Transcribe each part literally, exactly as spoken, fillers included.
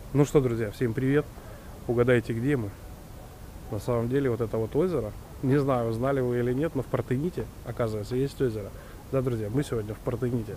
Ну что, друзья, всем привет! Угадайте, где мы? На самом деле, вот это вот озеро, не знаю, знали вы или нет, но в Партените, оказывается, есть озеро. Да, друзья, мы сегодня в Партените.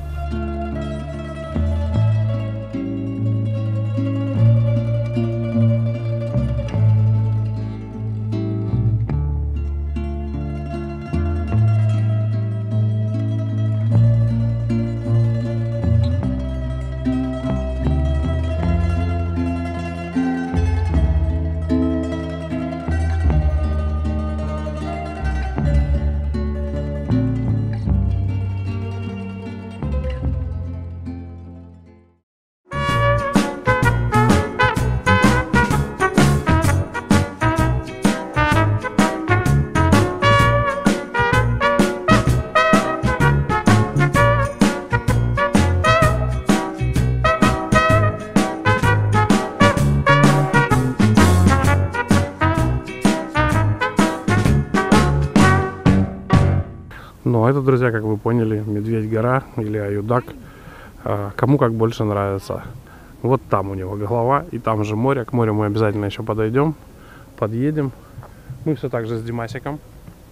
Ну, это, друзья, как вы поняли, Медведь-гора или Аюдак. Кому как больше нравится. Вот там у него голова, и там же море. К морю мы обязательно еще подойдем, подъедем. Мы все так же с Димасиком.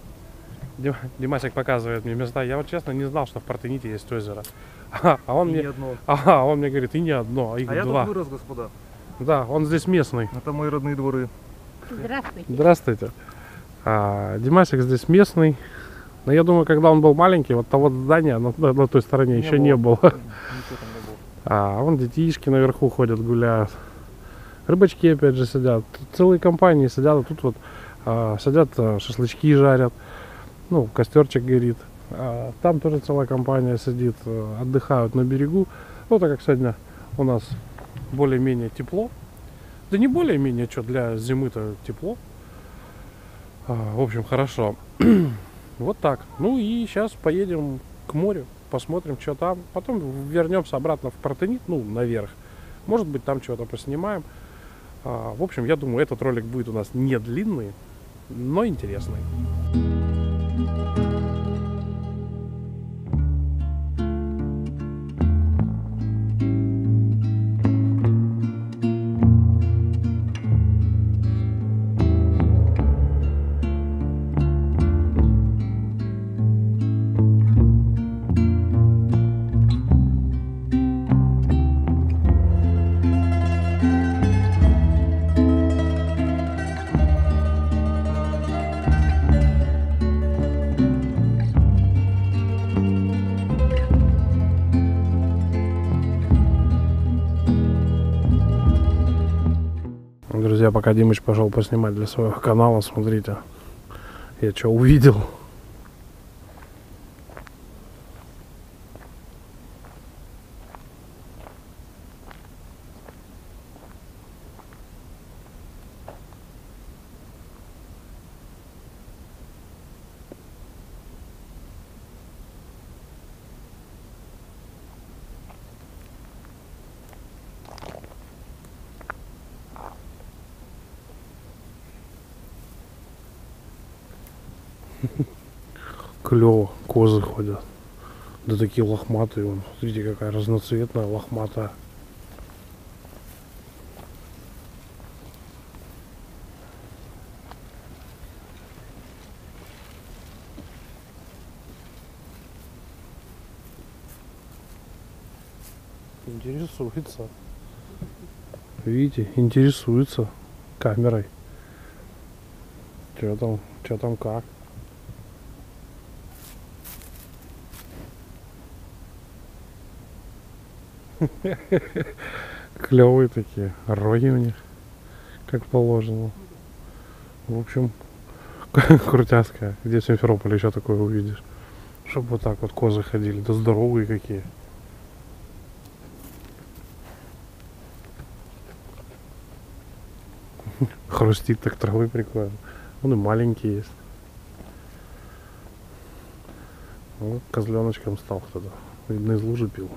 Димасик показывает мне места. Я вот честно не знал, что в Партените есть озеро. А он, мне, а, он мне говорит, и не одно, а их а два. Я тут вырос, господа. Да, он здесь местный. Это мои родные дворы. Здравствуйте. Здравствуйте. А, Димасик здесь местный. Но я думаю, когда он был маленький, вот того здания на, на, на той стороне не еще было. не было. Ничего там не было. А вон детишки наверху ходят, гуляют. Рыбачки опять же сидят. Тут целые компании сидят, а тут вот а, сидят, а, шашлычки жарят. Ну, костерчик горит. А, там тоже целая компания сидит, а, отдыхают на берегу. Вот так как сегодня у нас более-менее тепло. Да не более-менее, что для зимы-то тепло. А, в общем, хорошо. Вот так. Ну и сейчас поедем к морю, посмотрим, что там. Потом вернемся обратно в Партенит, ну, наверх. Может быть, там чего-то поснимаем. А, в общем, я думаю, этот ролик будет у нас не длинный, но интересный. Друзья, пока Димыч пошел поснимать для своего канала, смотрите, я что увидел. Клево, козы ходят. Да такие лохматые. Вон. Смотрите, какая разноцветная, лохматая. Интересуется. Видите, интересуется камерой. Что там, что там как. Клевые такие, роги у них, как положено. В общем, крутяцкая. Где в Симферополе еще такое увидишь? Чтобы вот так вот козы ходили, да здоровые какие. Хрустит так травы прикольно. Он и маленький есть. Вот козленочком стал кто-то. Видно, из лужи пил.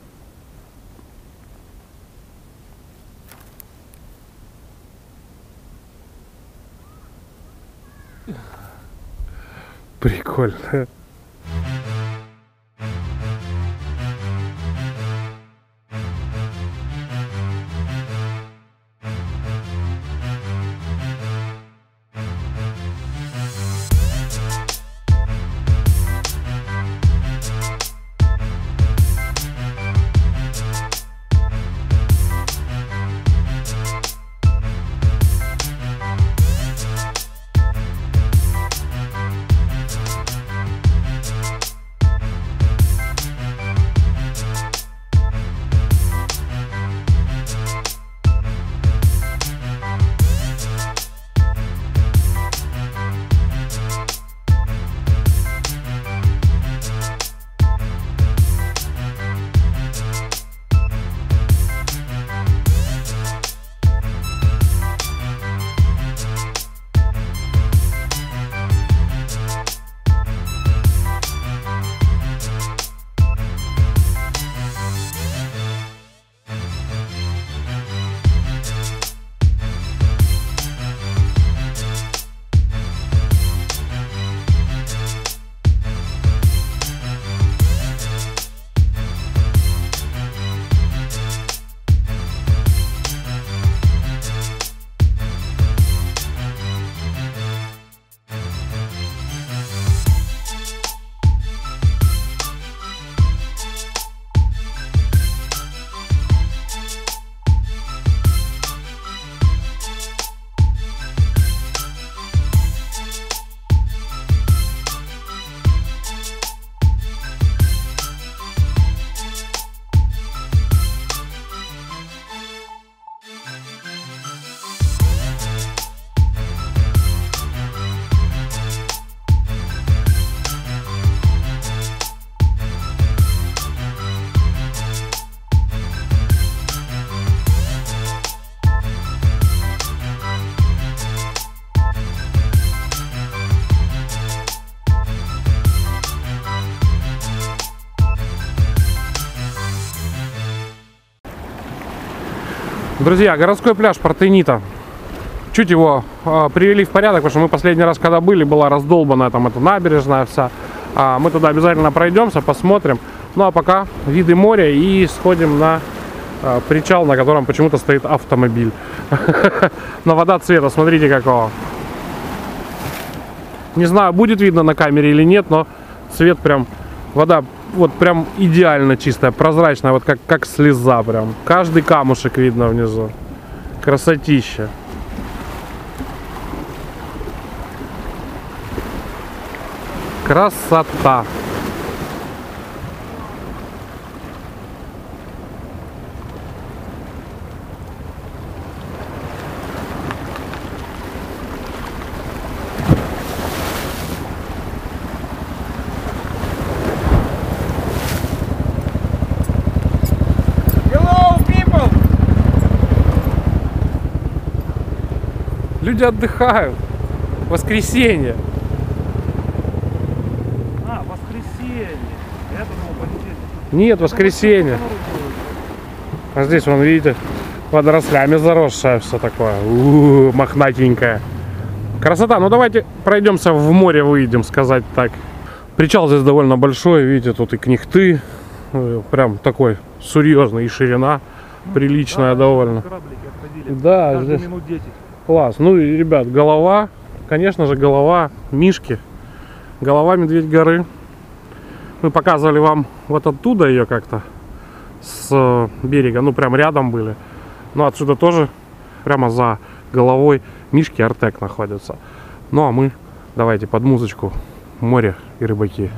Прикольно. Друзья, городской пляж Портенита. Чуть его э, привели в порядок, потому что мы последний раз, когда были, была раздолбанная там эта набережная вся. А, мы туда обязательно пройдемся, посмотрим. Ну а пока виды моря и сходим на э, причал, на котором почему-то стоит автомобиль. Но вода цвета, смотрите какого. Не знаю, будет видно на камере или нет, но цвет прям, вода вот прям идеально чистая, прозрачная, вот как, как слеза прям. Каждый камушек видно внизу. Красотища. Красота. Люди отдыхают. Воскресенье. А, воскресенье. Я думал, понедельник. Нет, воскресенье. А здесь, вон, видите, водорослями заросшее все такое. У-у-у, мохнатенькое. Красота. Ну, давайте пройдемся в море, выйдем, сказать так. Причал здесь довольно большой. Видите, тут и книхты. Прям такой серьезный. И ширина приличная, да, довольно. Кораблики отходили. Да, каждые здесь минут десять. класс. Ну и, ребят, голова, конечно же, голова Мишки. Голова Медведь горы. Мы показывали вам вот оттуда ее как-то с берега. Ну, прям рядом были. Но отсюда тоже прямо за головой Мишки Артек находится. Ну, а мы давайте под музычку море и рыбаки.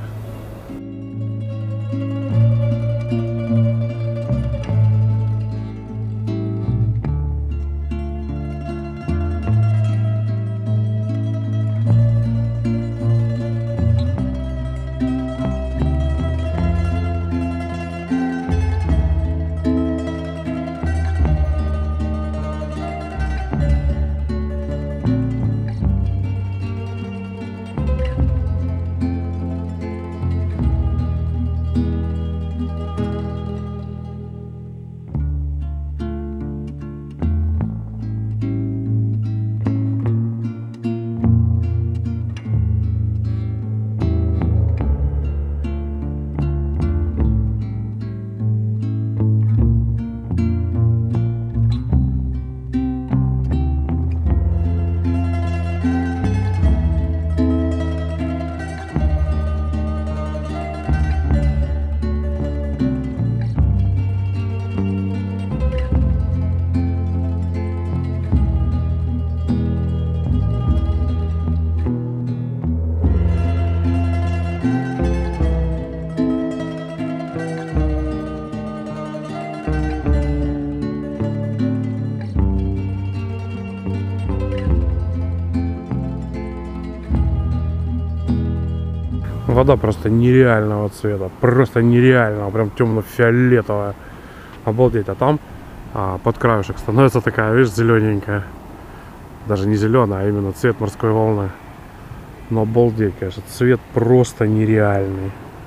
Вода просто нереального цвета, просто нереального, прям темно-фиолетовая. Обалдеть, а там а, под краешек становится такая, видишь, зелененькая. Даже не зеленая, а именно цвет морской волны. Но обалдеть, конечно, цвет просто нереальный.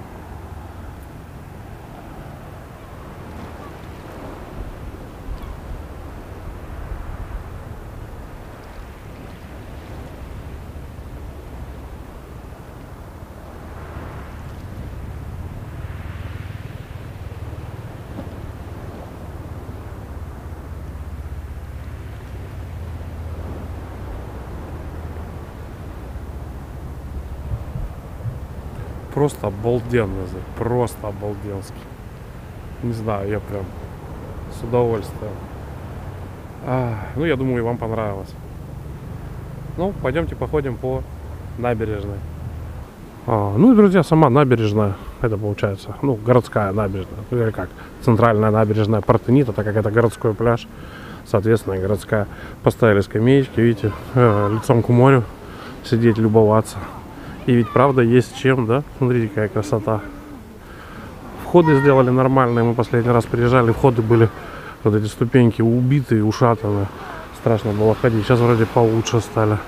Просто обалденно, просто обалденский. Не знаю, я прям с удовольствием. А, ну, я думаю, и вам понравилось. Ну, пойдемте походим по набережной. А, ну и, друзья, сама набережная, это получается, ну, городская набережная, или как, центральная набережная Портенита, так как это городской пляж, соответственно, городская. Поставили скамеечки, видите, э, лицом к морю сидеть, любоваться. И ведь правда есть чем, да? Смотрите, какая красота. Входы сделали нормальные. Мы последний раз приезжали, входы были вот эти ступеньки убитые, ушатаны. Страшно было ходить. Сейчас вроде получше стали.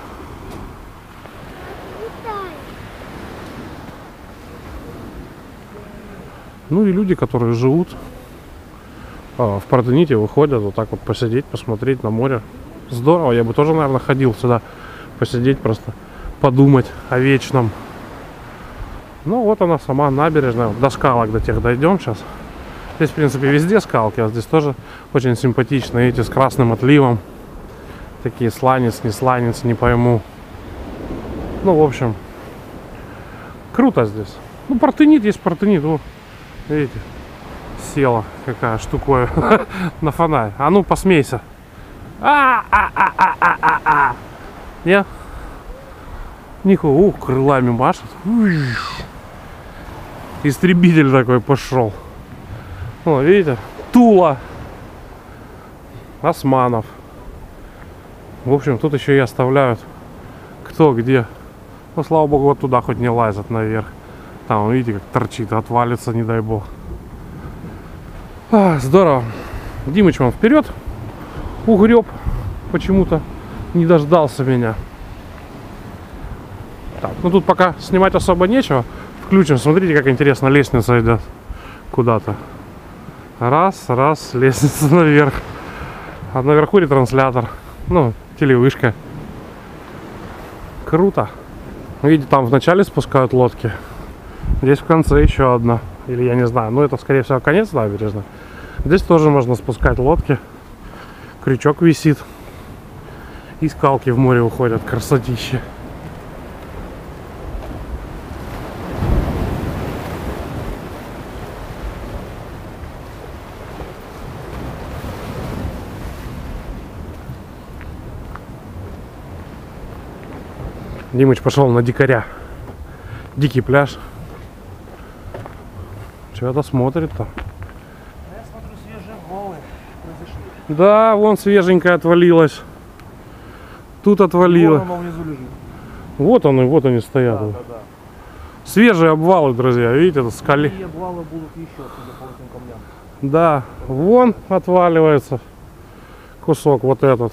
Ну и люди, которые живут в Партените выходят вот так вот посидеть, посмотреть на море. Здорово, я бы тоже, наверное, ходил сюда посидеть, просто подумать о вечном. Ну вот она сама набережная, до скалок до тех дойдем сейчас. Здесь, в принципе, везде скалки, а здесь тоже очень симпатичные, эти с красным отливом. Такие сланец, не сланец, не пойму. Ну, в общем, круто здесь. Ну, Партенит есть Партенит, вот, видите, села какая штуковая на фонарь. А ну, посмейся. А-а-а-а-а-а-а. Не? Нихуя, ух, крылами машет. Истребитель такой пошел. О, видите? Тула. Османов. В общем, тут еще и оставляют кто где. Ну, слава богу, вот туда хоть не лазят наверх. Там, видите, как торчит, отвалится, не дай бог. А, здорово. Димыч вам вперед угреб. Почему-то не дождался меня. Так, ну тут пока снимать особо нечего. Включим, смотрите, как интересно лестница идет куда-то. Раз, раз, лестница наверх. А наверху ретранслятор. Ну, телевышка. Круто. Видите, там вначале спускают лодки. Здесь в конце еще одна. Или я не знаю. Ну, это, скорее всего, конец набережной. Здесь тоже можно спускать лодки. Крючок висит. И скалки в море уходят. Красотища. Димыч пошел на дикаря. Дикий пляж. Что-то смотрит-то. Я смотрю, свежие голы произошли. Да, вон свеженькая отвалилась. Тут отвалилась. Вон оно внизу лежит. Вот они, вот они стоят. Да, да, да. Свежие обвалы, друзья. Видите, это скали. И обвалы будут еще, судя по этим камням. Да, вон отваливается кусок вот этот.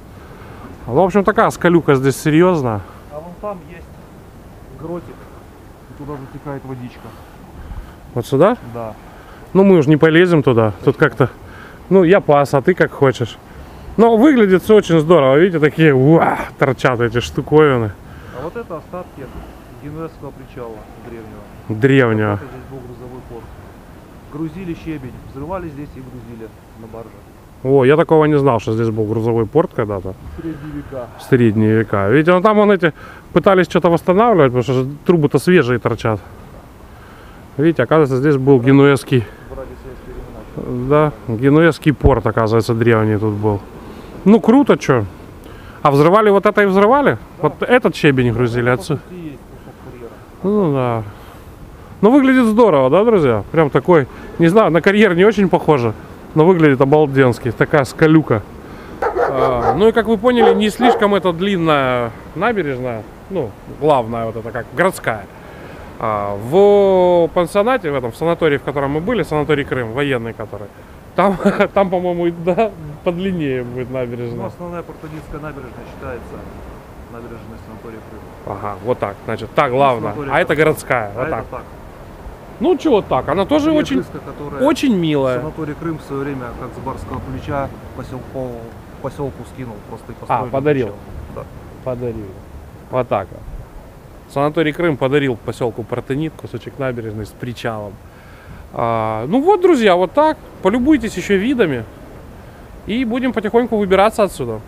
В общем, такая скалюка здесь серьезная. А вон там есть гротик. И туда затекает водичка. Вот сюда? Да. Ну, мы уже не полезем туда. Тут как-то... Ну, я пас, а ты как хочешь. Но выглядит все очень здорово. Видите, такие уа, торчат эти штуковины. А вот это остатки генуэзского причала древнего. Древнего. Это здесь был грузовой порт. Грузили щебень. Взрывали здесь и грузили на барже. О, я такого не знал, что здесь был грузовой порт когда-то. В средние века. В средние века. Видите, ну, там вон эти пытались что-то восстанавливать, потому что трубы-то свежие торчат. Видите, оказывается, здесь был генуэзский... В ради советского времена. Да, генуэзский порт, оказывается, древний тут был. Ну, круто, что. А взрывали вот это и взрывали? Да. Вот этот щебень грузили отсюда. Есть кусок карьера. Ну, да. Ну, выглядит здорово, да, друзья? Прям такой, не знаю, на карьер не очень похоже, но выглядит обалденски. Такая скалюка. А, ну и, как вы поняли, не слишком это длинная набережная. Ну, главная вот это как городская. А, в пансионате, в этом, в санатории, в котором мы были, санаторий Крым, военный который, там, там по-моему, да, подлиннее будет набережная. Ну, основная Партенитская набережная считается набережной санатория Крым. Ага, вот так, значит, та главная, санаторий а это Крым. городская, А вот это так. так. Ну, чего так, она тоже очень, Крыска, которая очень милая. санаторий Крым в свое время, как с барского плеча, поселку, поселку скинул, просто и построил. А, подарил. Да. Подарил. Вот так вот. Санаторий Крым подарил поселку Партенит кусочек набережной с причалом. А, ну вот, друзья, вот так. Полюбуйтесь еще видами. И будем потихоньку выбираться отсюда.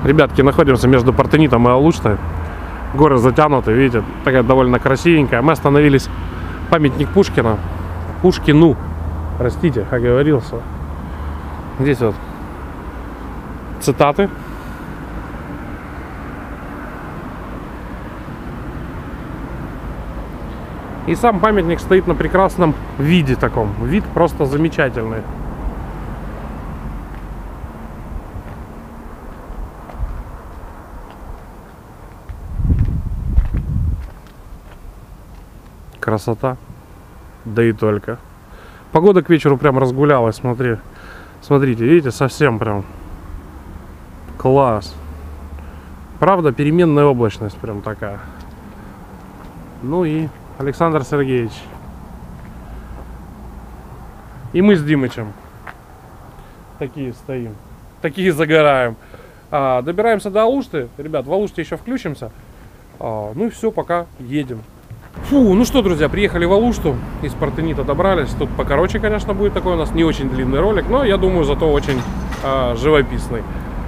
Ребятки, находимся между Партенитом и Алуштой. Горы затянуты, видите, такая довольно красивенькая. Мы остановились, памятник Пушкина. Пушкину, простите, оговорился. Здесь вот цитаты. И сам памятник стоит на прекрасном виде таком. Вид просто замечательный. Красота. Да и только. Погода к вечеру прям разгулялась, смотри. Смотрите, видите, совсем прям класс. Правда, переменная облачность прям такая. Ну и Александр Сергеевич. И мы с Димычем такие стоим. Такие загораем. А, добираемся до Алушты. Ребят, в Алуште еще включимся. А, ну и все, пока едем. Фу, ну что, друзья, приехали в Алушту. Из Партенита добрались. Тут покороче, конечно, будет такой у нас не очень длинный ролик. Но я думаю, зато очень а, живописный.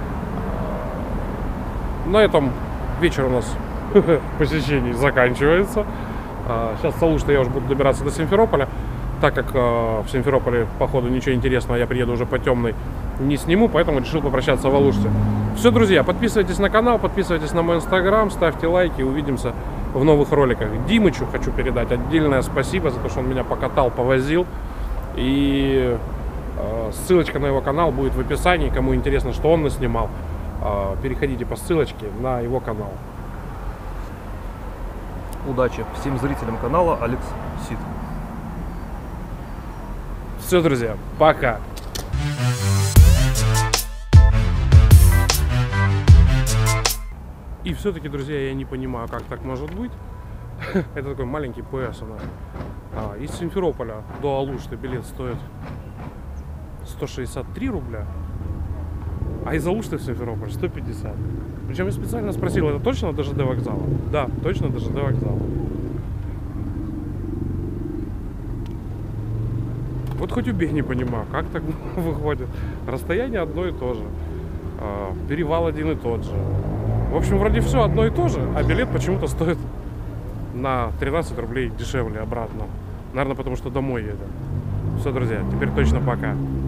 На этом вечер у нас посещений заканчивается. Сейчас с Алушты я уже буду добираться до Симферополя. Так как э, в Симферополе, походу, ничего интересного, я приеду уже по темной, не сниму, поэтому решил попрощаться в Алуште. Все, друзья, подписывайтесь на канал, подписывайтесь на мой инстаграм, ставьте лайки, увидимся в новых роликах. Димычу хочу передать отдельное спасибо за то, что он меня покатал, повозил. И э, ссылочка на его канал будет в описании, кому интересно, что он наснимал. Э, переходите по ссылочке на его канал. Удачи всем зрителям канала Алекс Сид. Все, друзья, пока. И все-таки, друзья, я не понимаю, как так может быть. Это такой маленький пояс. А, из Симферополя до Алушты билет стоит сто шестьдесят три рубля. А из Алушты в Симферополь сто пятьдесят. Причем я специально спросил, это точно до ЖД вокзала? Да, точно до ЖД вокзала. Вот хоть убей, не понимаю, как так выходит. Расстояние одно и то же. Перевал один и тот же. В общем, вроде все одно и то же, а билет почему-то стоит на тринадцать рублей дешевле обратно. Наверное, потому что домой едем. Все, друзья, теперь точно пока.